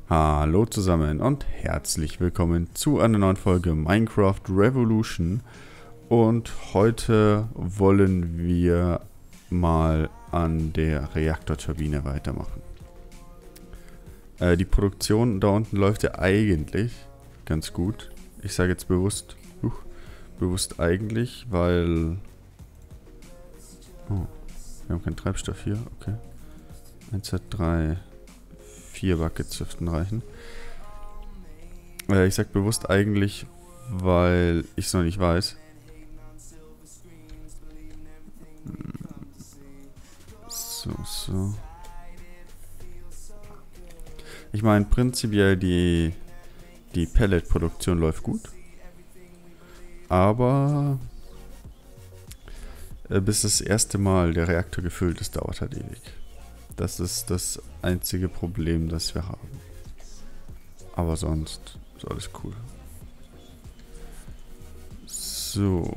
Hallo zusammen und herzlich willkommen zu einer neuen Folge Minecraft Revolution. Und heute wollen wir mal an der Reaktorturbine weitermachen. Die Produktion da unten läuft ja eigentlich ganz gut. Ich sage jetzt bewusst eigentlich, weil... Oh, wir haben keinen Treibstoff hier, okay. 1, 2, 3... 4 Buckets dürften reichen. Ich sag bewusst eigentlich, weil ich es noch nicht weiß. So. Ich meine, prinzipiell die Pellet-Produktion läuft gut. Aber bis das erste Mal der Reaktor gefüllt ist, dauert halt ewig. Das ist das einzige Problem, das wir haben. Aber sonst ist alles cool. So.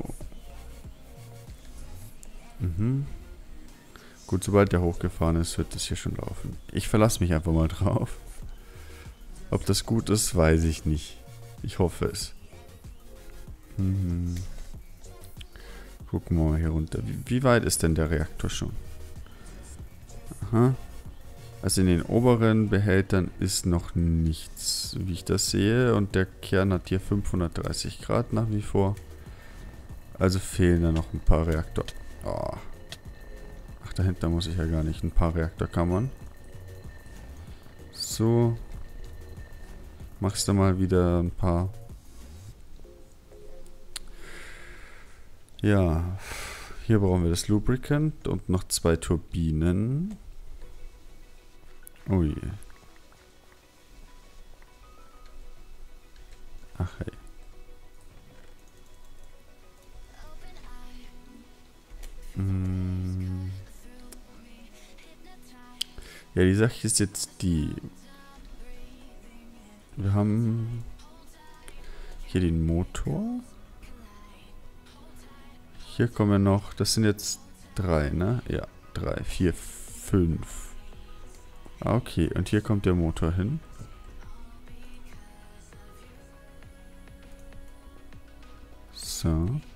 Gut, sobald der hochgefahren ist, wird das hier schon laufen. Ich verlasse mich einfach mal drauf. Ob das gut ist, weiß ich nicht. Ich hoffe es. Gucken wir mal hier runter. Wie weit ist denn der Reaktor schon? Aha. Also in den oberen Behältern ist noch nichts, wie ich das sehe. Und der Kern hat hier 530 Grad nach wie vor. Also fehlen da noch ein paar Reaktor... Oh. Ach, dahinter muss ich ja gar nicht. Ein paar Reaktorkammern. So. Machst du mal wieder ein paar... Ja. Hier brauchen wir das Lubricant und noch 2 Turbinen. Oh je. Ach hey. Ja, die Sache ist jetzt die... Wir haben hier den Motor. Hier kommen wir noch... Das sind jetzt 3, ne? Ja, 3, 4, 5. Okay, und hier kommt der Motor hin. So.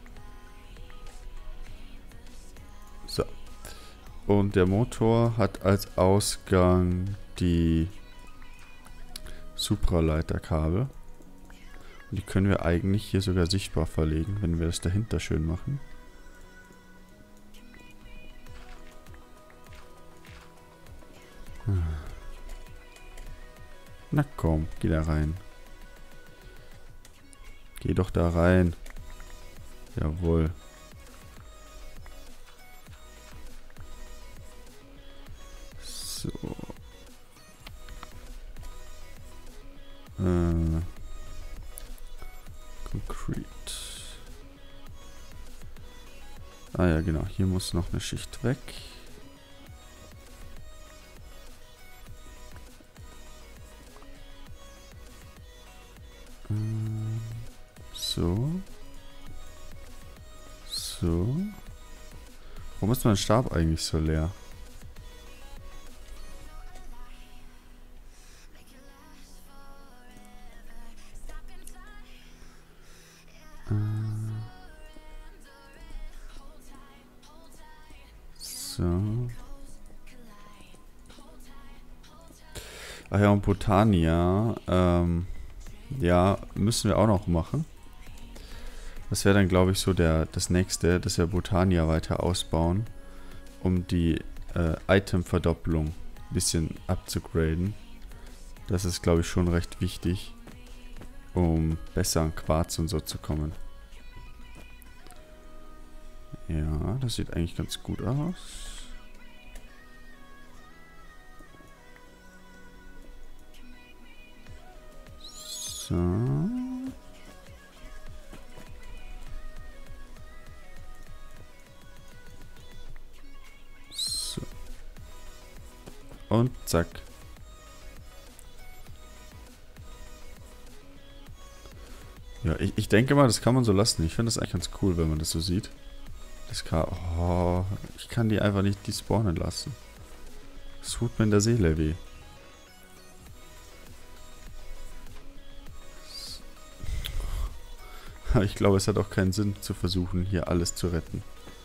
So. Und der Motor hat als Ausgang die Supraleiterkabel. Und die können wir eigentlich hier sogar sichtbar verlegen, wenn wir das dahinter schön machen. Na komm, geh da rein. Geh doch da rein. Jawohl. So. Concrete. Ah ja, genau. Hier muss noch eine Schicht weg. So. So. Warum ist mein Stab eigentlich so leer? So. Ach ja, und Botania. Ja, müssen wir auch noch machen. Das wäre dann, glaube ich, so das nächste, dass wir Botania weiter ausbauen, um die Item-Verdopplung ein bisschen abzugraden. Das ist, glaube ich, schon recht wichtig, um besser an Quarz und so zu kommen. Ja, das sieht eigentlich ganz gut aus. So. So. Und zack. Ja, ich denke mal, das kann man so lassen. Ich finde das eigentlich ganz cool, wenn man das so sieht. Das kann... Oh, ich kann die einfach nicht despawnen lassen. Das tut mir in der Seele weh. Aber ich glaube, es hat auch keinen Sinn zu versuchen, hier alles zu retten.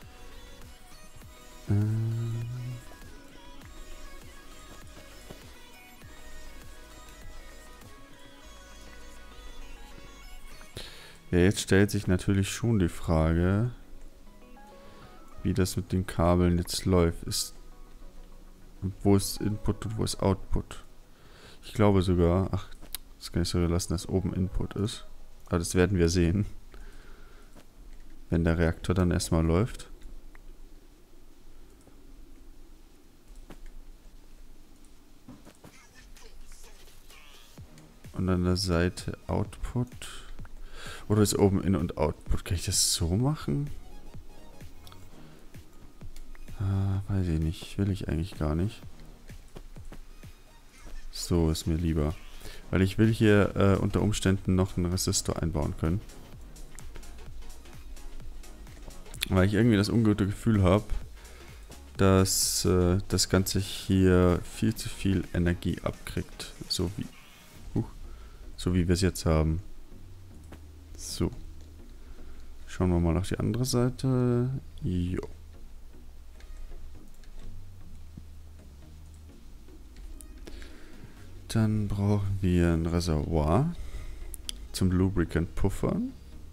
Ja, jetzt stellt sich natürlich schon die Frage, wie das mit den Kabeln jetzt läuft. Wo ist Input und wo ist Output? Ich glaube sogar, ach, das kann ich sogar lassen, dass oben Input ist. Aber das werden wir sehen, wenn der Reaktor dann erstmal läuft. Und an der Seite Output. Oder ist oben In- und Output? Kann ich das so machen? Weiß ich nicht. Will ich eigentlich gar nicht. So ist mir lieber. Weil ich will hier unter Umständen noch einen Resistor einbauen können. Weil ich irgendwie das ungute Gefühl habe, dass das Ganze hier viel zu viel Energie abkriegt. So wie wir es jetzt haben. So. Schauen wir mal auf die andere Seite. Jo. Dann brauchen wir ein Reservoir zum Lubricant puffern.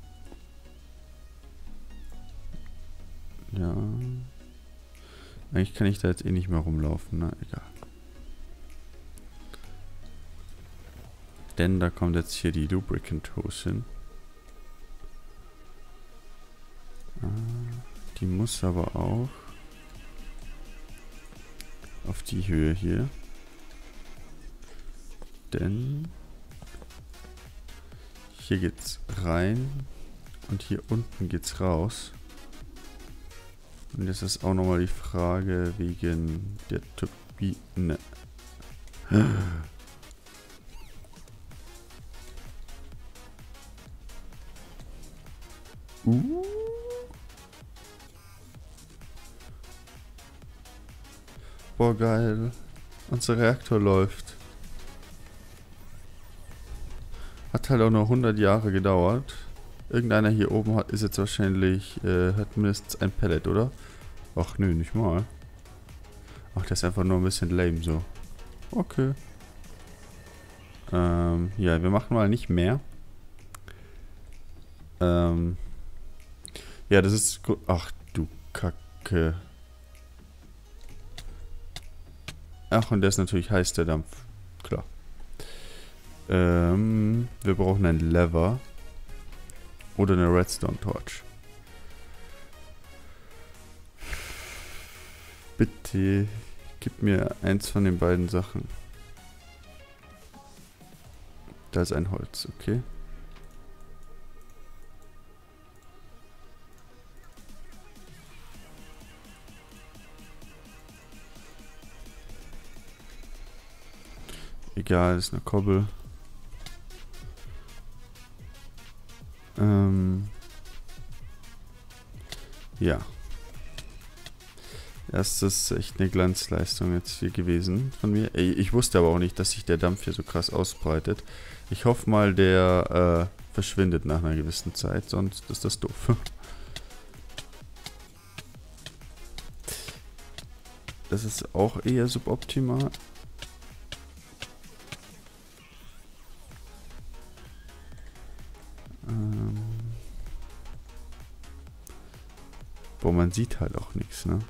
Ja. Eigentlich kann ich da jetzt eh nicht mehr rumlaufen, na egal. Denn da kommt jetzt hier die Lubricant Hose hin. Die muss aber auch auf die Höhe hier. Denn hier geht's rein und hier unten geht's raus. Und jetzt ist auch nochmal die Frage wegen der Turbine. Boah, geil. Unser Reaktor läuft. Hat halt auch noch 100 Jahre gedauert. Irgendeiner hier oben ist jetzt wahrscheinlich, hat mindestens ein Pellet, oder? Ach nö, nicht mal. Ach, der ist einfach nur ein bisschen lame so. Okay. Ja, wir machen mal nicht mehr. Ja, das ist... Ach du Kacke. Ach, und der ist natürlich heiß, der Dampf. Klar. Wir brauchen ein Lever. Oder eine Redstone Torch. Bitte, gib mir eins von den beiden Sachen. Da ist ein Holz, okay. Egal, ist eine Kobbel. Ja. Das ist echt eine Glanzleistung jetzt hier gewesen von mir. Ich wusste aber auch nicht, dass sich der Dampf hier so krass ausbreitet. Ich hoffe mal, der verschwindet nach einer gewissen Zeit, sonst ist das doof. Das ist auch eher suboptimal. Boah, man sieht halt auch nichts, ne?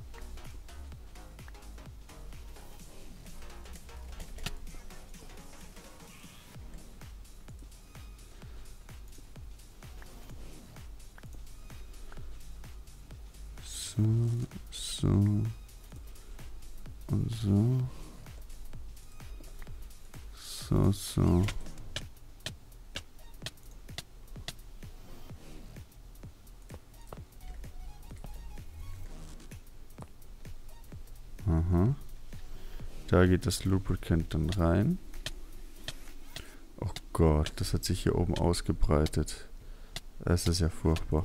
So, so und so. So, so. Aha. Da geht das Lubricant dann rein. Oh Gott, das hat sich hier oben ausgebreitet. Das ist ja furchtbar.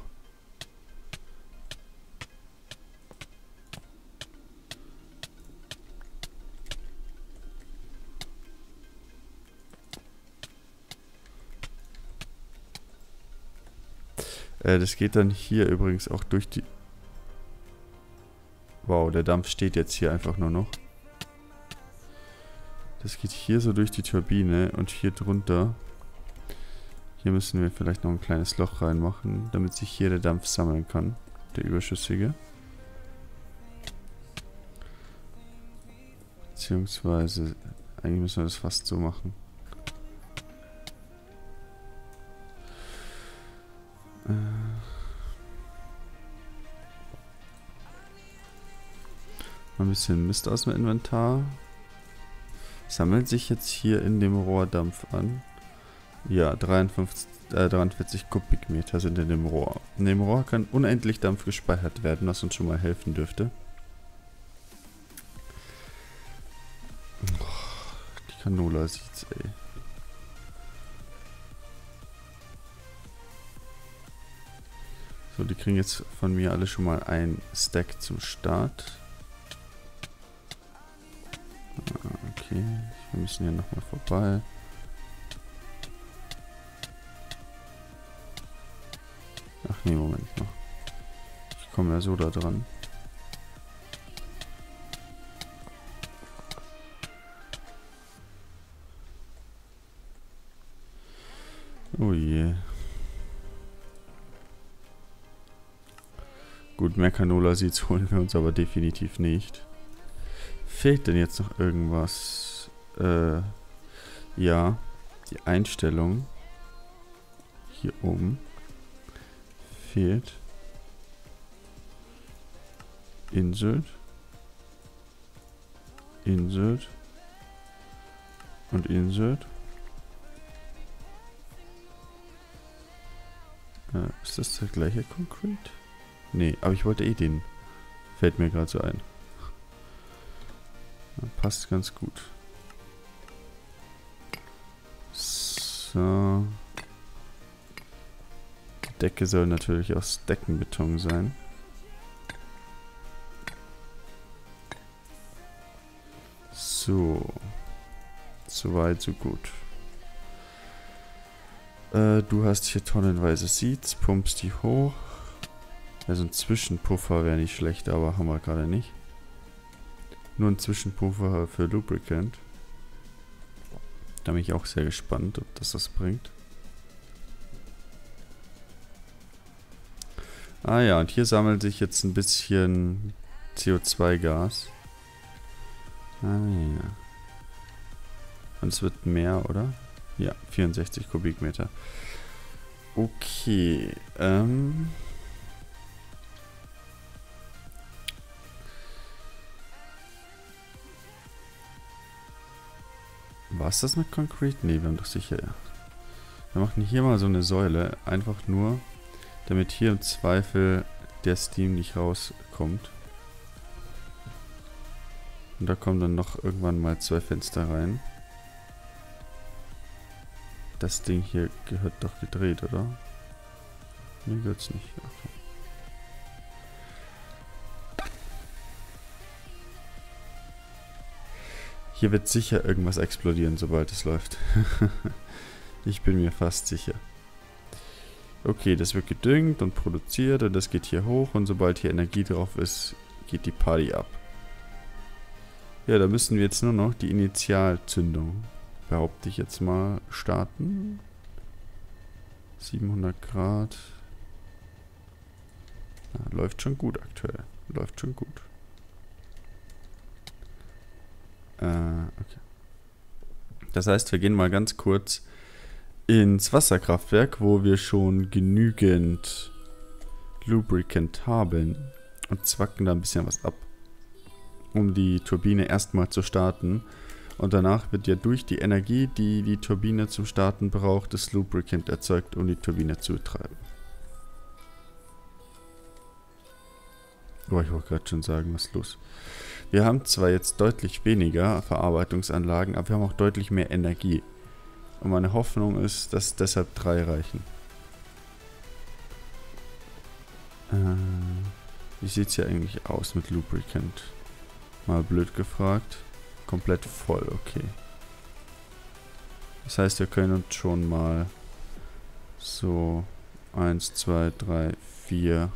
Das geht dann hier übrigens auch durch die... Wow, der Dampf steht jetzt hier einfach nur noch. Das geht hier so durch die Turbine und hier drunter. Hier müssen wir vielleicht noch ein kleines Loch reinmachen, damit sich hier der Dampf sammeln kann. Der überschüssige. Beziehungsweise, eigentlich müssen wir das fast so machen. Ein bisschen Mist aus dem Inventar. Sammelt sich jetzt hier in dem Rohr Dampf an. Ja, 43 Kubikmeter sind in dem Rohr. In dem Rohr kann unendlich Dampf gespeichert werden, was uns schon mal helfen dürfte. Die Canola sieht's, ey. So, die kriegen jetzt von mir alle schon mal ein Stack zum Start. Okay, wir müssen hier nochmal vorbei. Ach nee, Moment noch. Ich komme ja so da dran. Oh je. Gut, mehr Canola Seeds holen wir uns aber definitiv nicht. Fehlt denn jetzt noch irgendwas? Ja, die Einstellung hier oben fehlt. Insert. Insert. Und Insert. Ist das der gleiche Concrete? Nee, aber ich wollte eh den. Fällt mir gerade so ein. Passt ganz gut. So. Die Decke soll natürlich aus Deckenbeton sein. So. Soweit, so gut. Du hast hier tonnenweise Seeds, pumpst die hoch. Also ein Zwischenpuffer wäre nicht schlecht, aber haben wir gerade nicht. Nur ein Zwischenpuffer für Lubricant. Da bin ich auch sehr gespannt, ob das was bringt. Ah ja, und hier sammelt sich jetzt ein bisschen CO2-Gas. Ah ja. Und es wird mehr, oder? Ja, 64 Kubikmeter. Okay, war es das mit Concrete? Ne, wir haben doch sicher... Wir machen hier mal so eine Säule, einfach nur, damit hier im Zweifel der Steam nicht rauskommt. Und da kommen dann noch irgendwann mal 2 Fenster rein. Das Ding hier gehört doch gedreht, oder? Ne, gehört's nicht. Okay. Hier wird sicher irgendwas explodieren, sobald es läuft. Ich bin mir fast sicher. Okay, das wird gedüngt und produziert und das geht hier hoch und sobald hier Energie drauf ist, geht die Party ab. Ja, da müssen wir jetzt nur noch die Initialzündung, behaupte ich jetzt mal, starten. 700 Grad. Ja, läuft schon gut aktuell. Läuft schon gut. Okay. Das heißt, wir gehen mal ganz kurz ins Wasserkraftwerk, wo wir schon genügend Lubricant haben und zwacken da ein bisschen was ab, um die Turbine erstmal zu starten. Und danach wird ja durch die Energie, die die Turbine zum Starten braucht, das Lubricant erzeugt, um die Turbine zu betreiben. Oh, ich wollte gerade schon sagen, was ist los? Wir haben zwar jetzt deutlich weniger Verarbeitungsanlagen, aber wir haben auch deutlich mehr Energie. Und meine Hoffnung ist, dass deshalb 3 reichen. Wie sieht es hier eigentlich aus mit Lubricant? Mal blöd gefragt. Komplett voll, okay. Das heißt, wir können uns schon mal so 1, 2, 3, 4,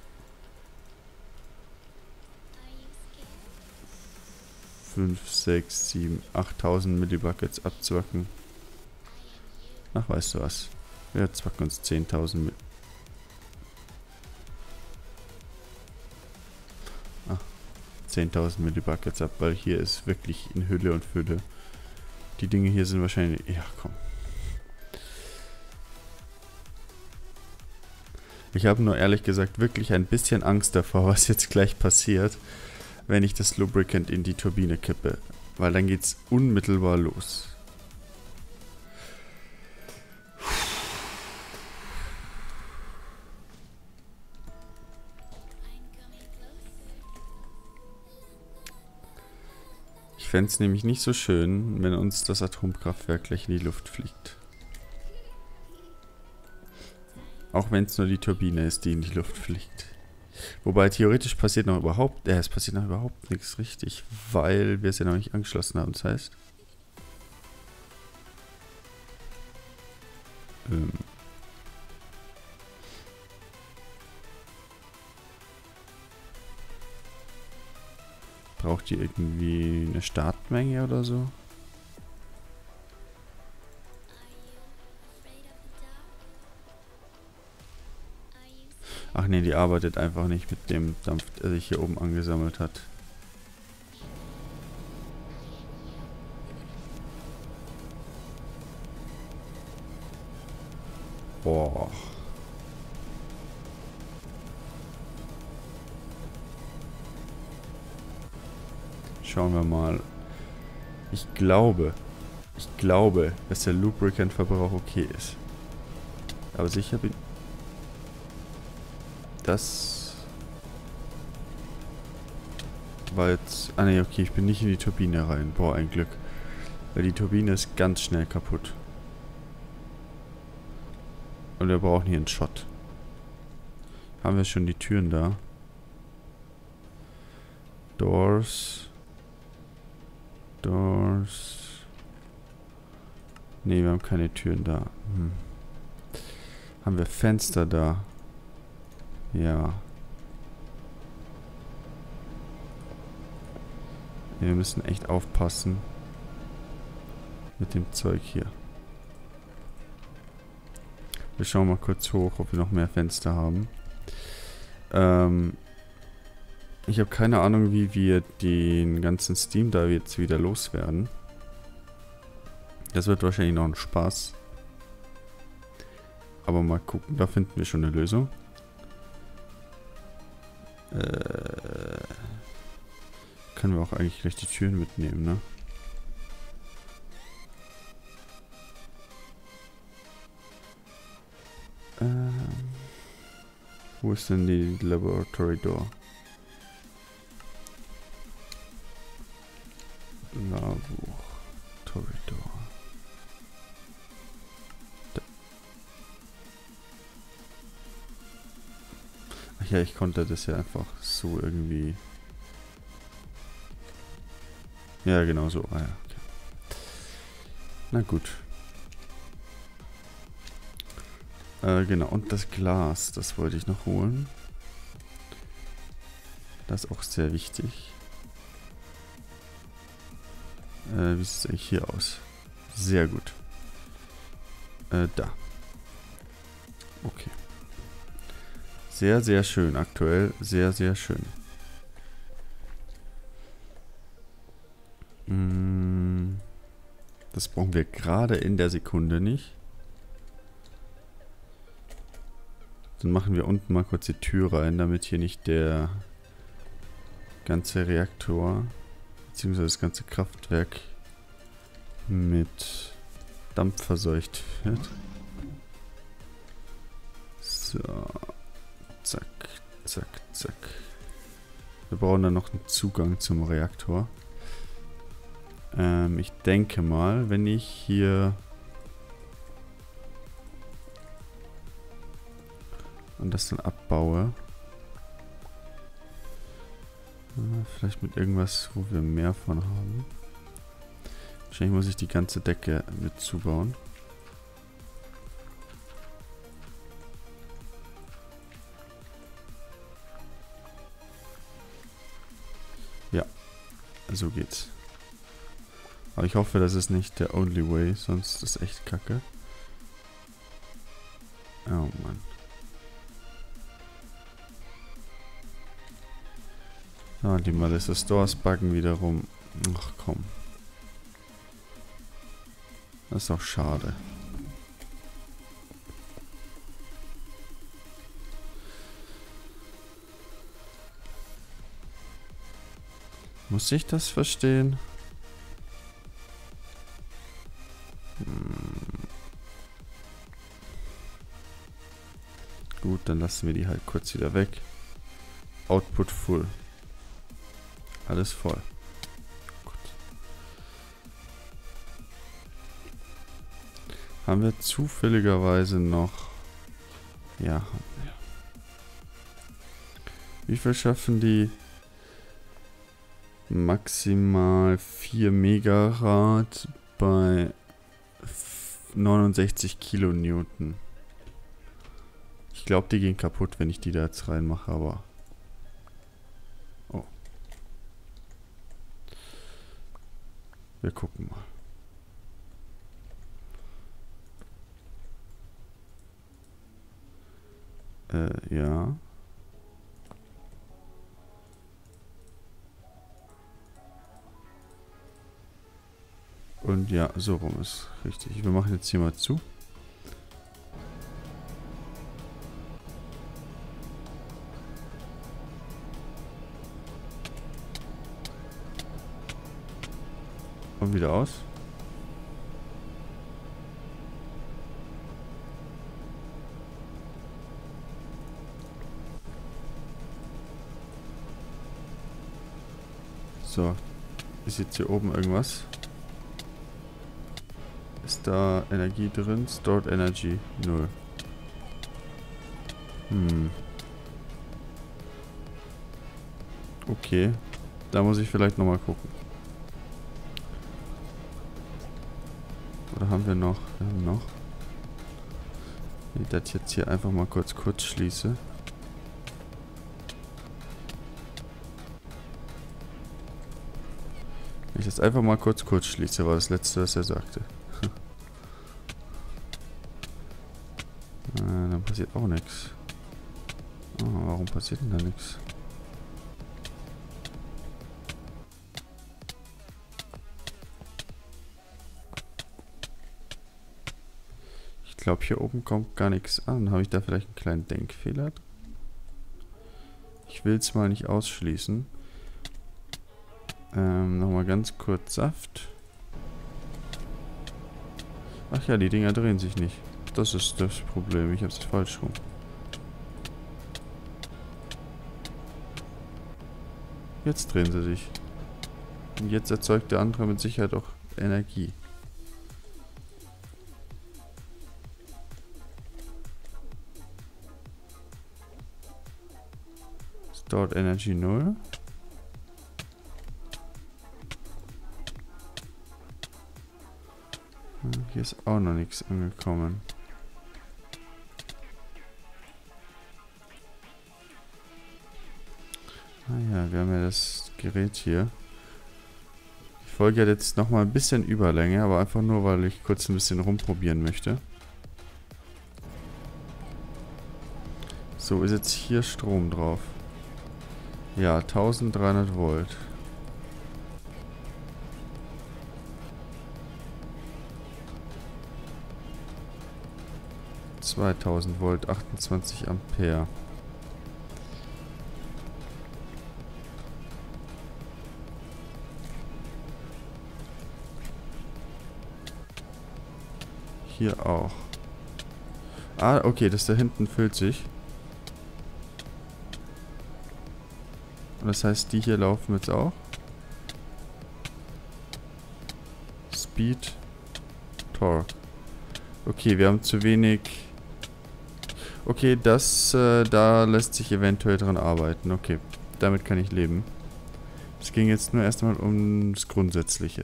5, 6, 7, 8000 Millibuckets abzwacken. Ach, weißt du was? Wir zwacken uns 10.000 mit. 10.000 Millibuckets ab, weil hier ist wirklich in Hülle und Fülle. Die Dinge hier sind wahrscheinlich... Ja, komm. Ich habe nur ehrlich gesagt wirklich ein bisschen Angst davor, was jetzt gleich passiert, wenn ich das Lubricant in die Turbine kippe. Weil dann geht's unmittelbar los. Ich fände es nämlich nicht so schön, wenn uns das Atomkraftwerk gleich in die Luft fliegt. Auch wenn es nur die Turbine ist, die in die Luft fliegt. Wobei theoretisch passiert noch überhaupt... es passiert noch überhaupt nichts richtig, weil wir es ja noch nicht angeschlossen haben. Das heißt... braucht die irgendwie eine Startmenge oder so? Ach nee, die arbeitet einfach nicht mit dem Dampf, der sich hier oben angesammelt hat. Boah. Schauen wir mal. Ich glaube, dass der Lubricant-Verbrauch okay ist. Aber sicher bin... Das... war jetzt... Ah ne, okay, ich bin nicht in die Turbine rein. Boah, ein Glück. Weil die Turbine ist ganz schnell kaputt. Und wir brauchen hier einen Shot. Haben wir schon die Türen da? Doors... Ne, wir haben keine Türen da. Haben wir Fenster da? Ja. Wir müssen echt aufpassen mit dem Zeug hier. Wir schauen mal kurz hoch, ob wir noch mehr Fenster haben. Ich habe keine Ahnung, wie wir den ganzen Steam da jetzt wieder loswerden. Das wird wahrscheinlich noch ein Spaß. Aber mal gucken, da finden wir schon eine Lösung. Können wir auch eigentlich gleich die Türen mitnehmen, ne? Wo ist denn die Laboratory Door? Laboratory Door. Da. Ach ja, ich konnte das ja einfach so irgendwie... Ja, genau so. Ah ja, okay. Na gut. Genau, und das Glas, das wollte ich noch holen. Das ist auch sehr wichtig. Wie sieht es eigentlich hier aus? Sehr gut. Da. Okay. Sehr, sehr schön aktuell. Sehr, sehr schön. Das brauchen wir gerade in der Sekunde nicht. Dann machen wir unten mal kurz die Tür rein, damit hier nicht der ganze Reaktor beziehungsweise das ganze Kraftwerk mit Dampf verseucht wird. So. Zack, zack, zack. Wir brauchen dann noch einen Zugang zum Reaktor. Ich denke mal, wenn ich hier und das dann abbaue, vielleicht mit irgendwas, wo wir mehr von haben. Wahrscheinlich muss ich die ganze Decke mit zubauen. so geht's. Aber ich hoffe, das ist nicht der only way, sonst ist echt kacke. Oh Mann. Ah, die Melissa Stores buggen wieder rum. Ach komm. Das ist doch schade. Muss ich das verstehen? Gut, dann lassen wir die halt kurz wieder weg. Output full. Alles voll. Gut. Haben wir zufälligerweise noch... Ja, haben wir. Wie viel schaffen die? Maximal 4 Megarad bei 69 Kilonewton. Ich glaube, die gehen kaputt, wenn ich die da jetzt reinmache, aber... Oh. Wir gucken mal. Ja. Und ja, so rum ist richtig. Wir machen jetzt hier mal zu. Und wieder aus. So. Ist jetzt hier oben irgendwas? Ist da Energie drin? Stored Energy 0. Okay. Da muss ich vielleicht nochmal gucken. Oder haben wir noch? Wir haben noch. Wenn ich das jetzt hier einfach mal kurz schließe. Wenn ich das einfach mal kurz schließe, war das letzte, was er sagte. Dann passiert auch nichts. Oh, warum passiert denn da nichts? Ich glaube, hier oben kommt gar nichts an. Habe ich da vielleicht einen kleinen Denkfehler? Ich will es mal nicht ausschließen. Nochmal ganz kurz Saft. Ach ja, die Dinger drehen sich nicht. Das ist das Problem. Ich habe es falsch rum. Jetzt drehen sie sich. Und jetzt erzeugt der andere mit Sicherheit auch Energie. Stored Energy 0. Hier ist auch noch nichts angekommen. Ah ja, wir haben ja das Gerät hier. Die Folge hat jetzt nochmal ein bisschen Überlänge, aber einfach nur, weil ich kurz ein bisschen rumprobieren möchte. So, ist jetzt hier Strom drauf. Ja, 1300 Volt. Volt, 28 Ampere. Hier auch. Ah, okay, das da hinten füllt sich. Und das heißt, die hier laufen jetzt auch. Speed, Torque. Okay, wir haben zu wenig... Okay, das, da lässt sich eventuell dran arbeiten. Okay, damit kann ich leben. Es ging jetzt nur erstmal um das Grundsätzliche.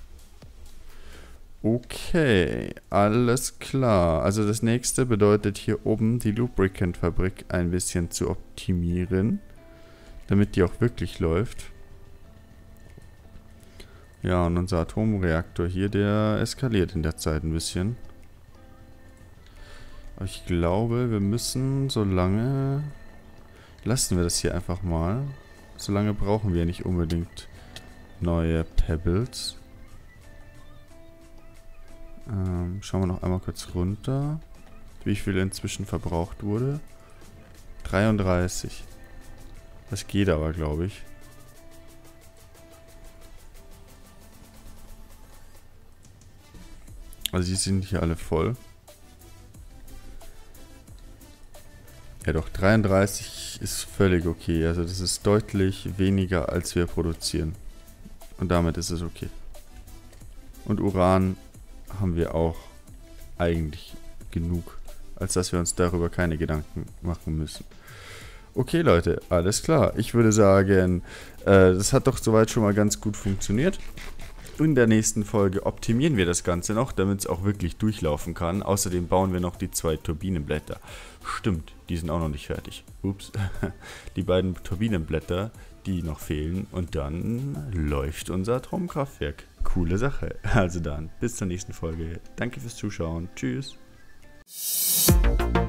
Okay, alles klar. Also das nächste bedeutet hier oben die Lubricant-Fabrik ein bisschen zu optimieren, damit die auch wirklich läuft. Ja, und unser Atomreaktor hier, der eskaliert in der Zeit ein bisschen. Aber ich glaube, wir müssen so lange... Lassen wir das hier einfach mal. So lange brauchen wir nicht unbedingt neue Pebbles. Schauen wir noch einmal kurz runter, wie viel inzwischen verbraucht wurde. 33. Das geht aber, glaube ich. Also die sind hier alle voll. Ja doch, 33 ist völlig okay. Also das ist deutlich weniger, als wir produzieren. Und damit ist es okay. Und Uran haben wir auch eigentlich genug, als dass wir uns darüber keine Gedanken machen müssen. Okay, Leute, alles klar. Ich würde sagen, das hat doch soweit schon mal ganz gut funktioniert. In der nächsten Folge optimieren wir das Ganze noch, damit es auch wirklich durchlaufen kann. Außerdem bauen wir noch die 2 Turbinenblätter. Stimmt, die sind auch noch nicht fertig. Ups. Die beiden Turbinenblätter, die noch fehlen. Und dann läuft unser Atomkraftwerk. Coole Sache. Also dann, bis zur nächsten Folge. Danke fürs Zuschauen. Tschüss.